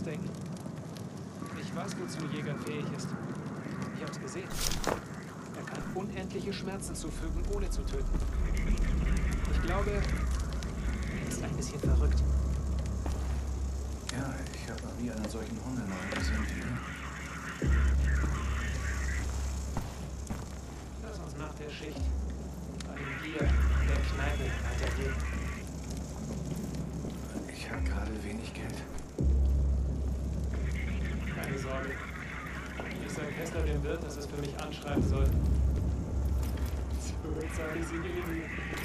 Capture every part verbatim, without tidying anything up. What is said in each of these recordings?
Ding. Ich weiß, wozu Jäger fähig ist. Ich hab's gesehen. Er kann unendliche Schmerzen zufügen, ohne zu töten. Ich glaube, er ist ein bisschen verrückt. Ja, ich habe noch nie einen solchen Hungerneuen gesehen wie ihn. Lass uns nach der Schicht bei dem Bier in der Kneipe weitergehen. Ich habe gerade wenig Geld. Keine Sorge. Ich sage Kessler dem Wirt, dass es für mich anschreiben soll. So zahle ich sie gegen.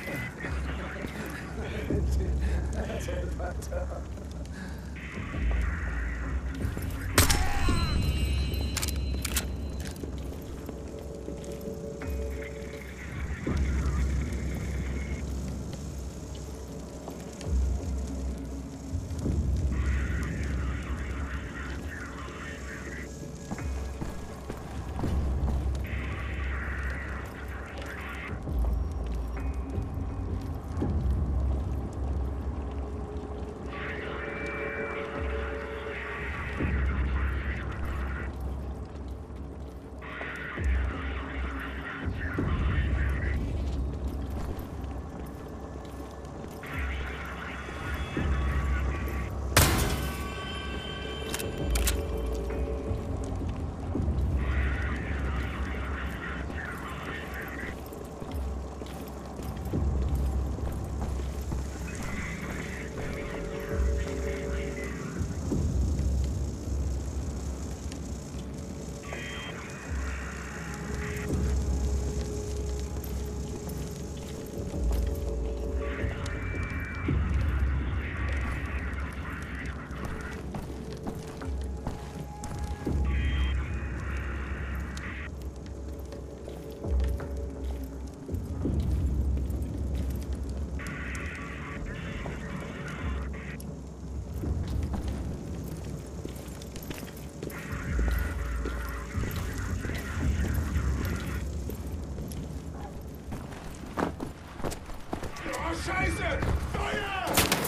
Scheiße! Feuer!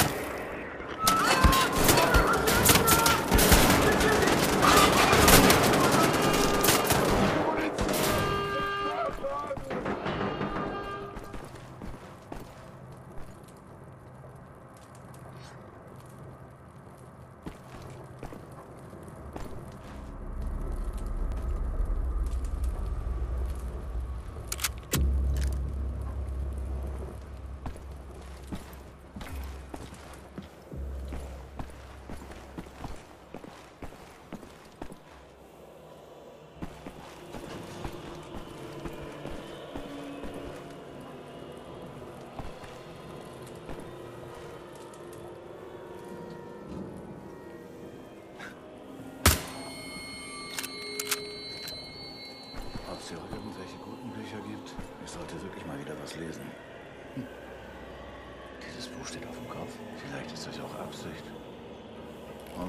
Ob es hier auch irgendwelche guten Bücher gibt? Ich sollte wirklich mal wieder was lesen. Hm. Dieses Buch steht auf dem Kopf. Vielleicht ist das auch Absicht. Oh.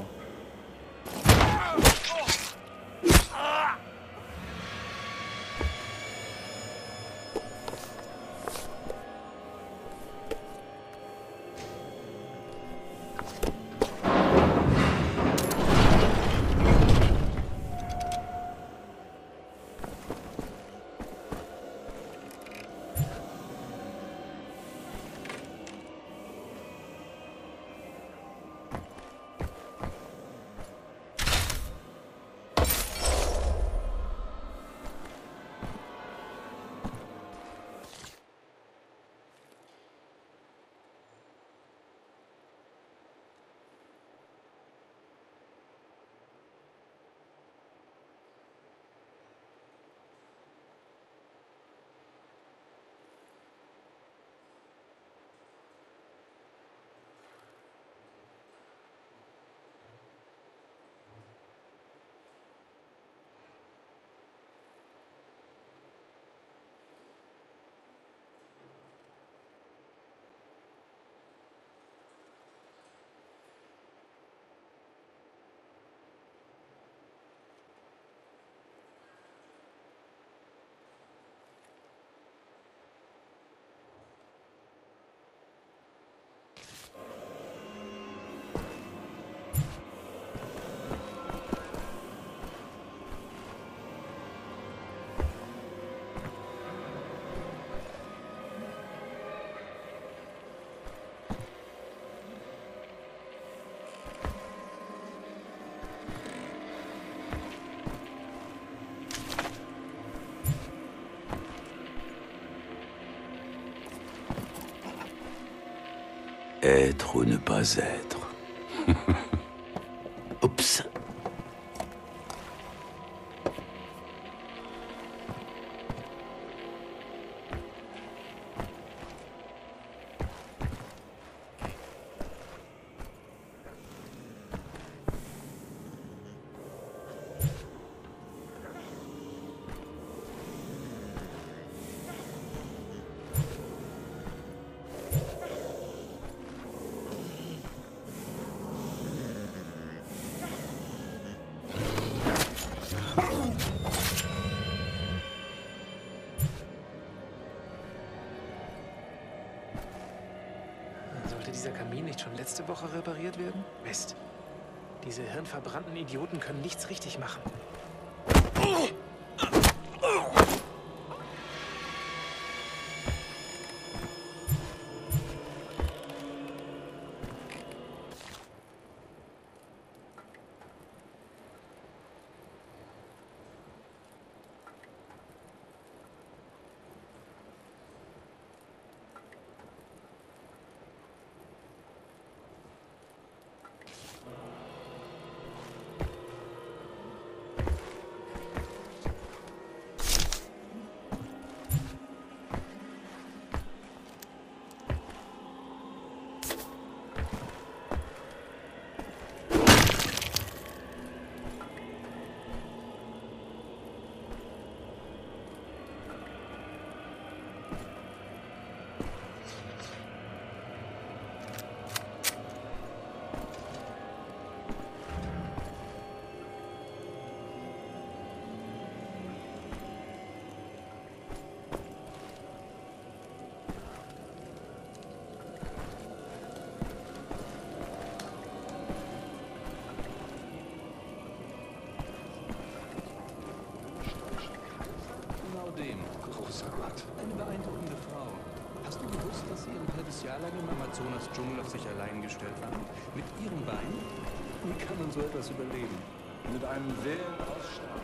Être ou ne pas être. Oups. Sollte dieser Kamin nicht schon letzte Woche repariert werden? Mist. Diese hirnverbrannten Idioten können nichts richtig machen. Eine beeindruckende Frau. Hast du gewusst, dass sie ein halbes Jahr lang im Amazonas-Dschungel auf sich allein gestellt haben? Mit ihrem Bein? Wie kann man so etwas überleben? Mit einem Willen aus Stahl.